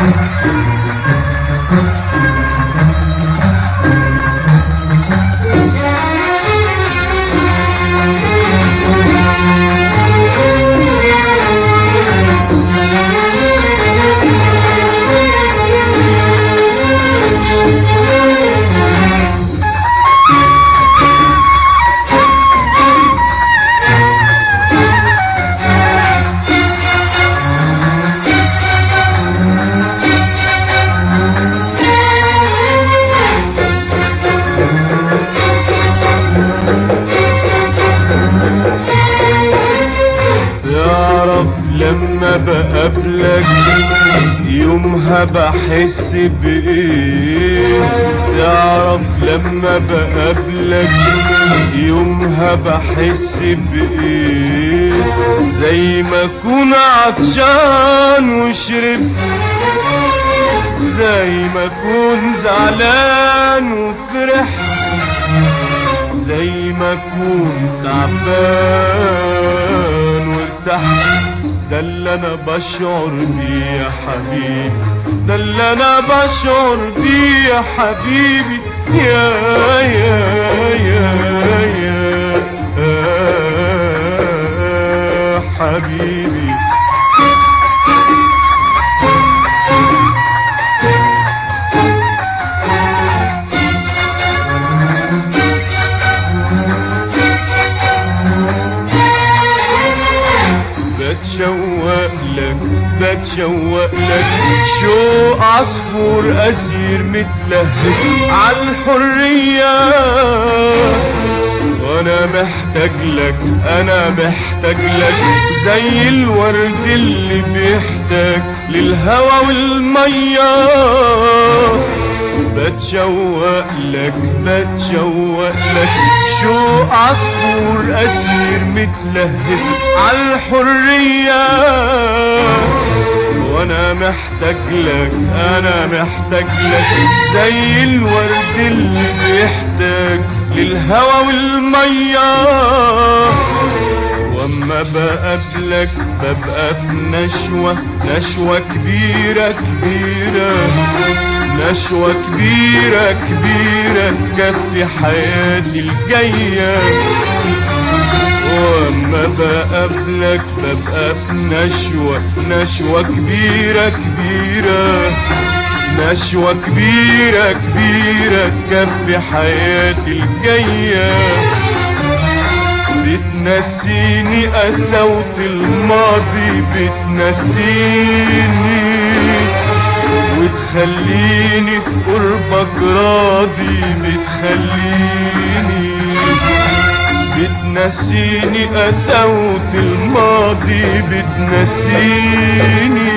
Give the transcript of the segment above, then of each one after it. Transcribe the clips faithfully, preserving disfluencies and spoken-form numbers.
لما بقابلك يومها بحس بإيه؟ تعرف لما بقابلك يومها بحس بإيه؟ زي ما أكون عطشان وشربت، زي ما أكون زعلان وفرحت، زي ما أكون تعبان وارتحت. ده اللي انا بشعر بيه يا حبيبي، ده اللي انا بشعر بيه يا حبيبي. يا يا يا يا حبيبي. بتشوق لك بتشوق لك شوق عصفور أسير متلهف عالحرية، وانا محتاج لك انا محتاج لك زي الورد اللي بيحتاج للهوى والمية. بتشوق لك بتشوق لك شوق عصفور أسير متلهف عالحرية، وانا محتاج لك انا محتاج لك زي الورد اللي بيحتاج للهوى والمية. واما بقابلك ببقى في نشوة نشوة كبيرة كبيرة، نشوة كبيرة كبيرة تكفي حياتي الجاية. واما بقابلك ببقى في نشوة نشوة كبيرة كبيرة، نشوة كبيرة كبيرة تكفي حياتي الجاية. بتنسيني قساوة الماضي، بتنسيني وتخليني في قربك راضي، بتخليني بتنسيني قساوة الماضي، بتنسيني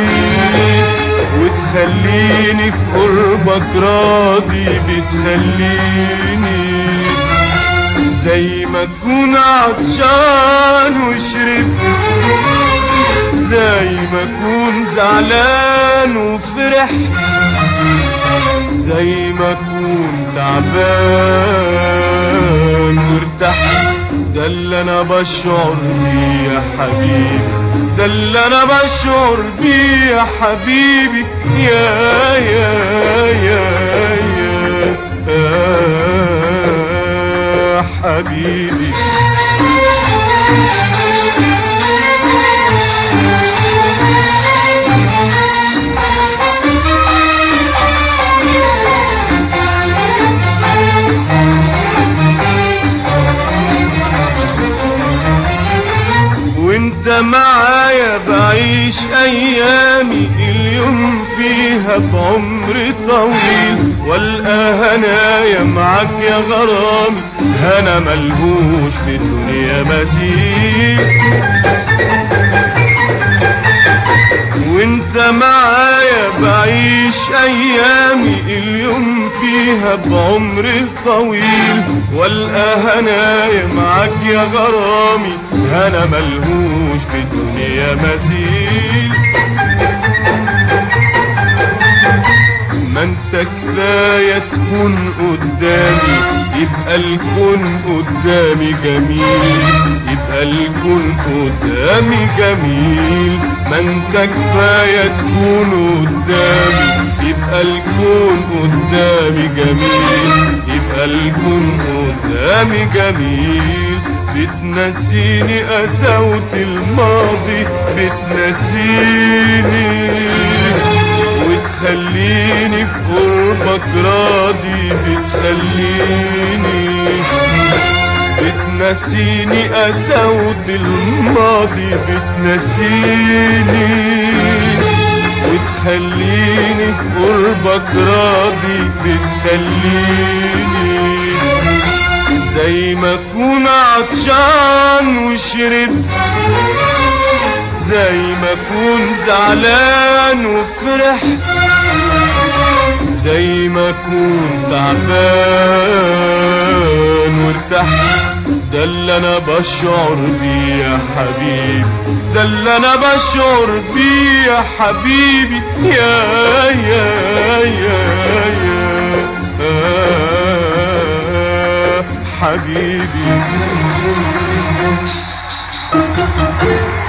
وتخليني في قربك راضي، بتخليني زي ما اكون عطشان وشربت، زي ما اكون زعلان وفرحت، زي ما اكون تعبان وارتحت. ده اللي انا بشعر بيه يا حبيبي، ده اللي انا بشعر بيه يا حبيبي. يا يا يا يا, يا حبيبي. وانت معايا بعيش ايامي، اليوم فيها بعمر طويل، والقى هنايا معاك يا غرامي، هنا ملهوش في الدنيا مثيل. وانت معايا بعيش ايامي، اليوم فيها بعمر طويل، والقى هنايا معاك يا غرامي، هنا ملهوش في الدنيا مثيل. ما انت كفاية تكون قدامي، يبقى الكون قدامي جميل، يبقى الكون قدامي جميل. ما ما انت كفاية تكون قدامي، يبقى الكون قدامي جميل، يبقى الكون قدامي جميل. بتنسيني قساوة الماضي، بتنسيني وتخليني في قربك راضي، بتخليني بتنسيني قساوة الماضي، بتنسيني وتخليني في قربك راضي، بتخليني زي ما اكون عطشان وشربت، زي ما اكون زعلان وفرحت، زي ما اكون تعبان وارتحت. ده اللي انا بشعر بيه يا حبيبي، ده اللي انا بشعر بيه يا حبيبي، يا يا يا يا حبيبي.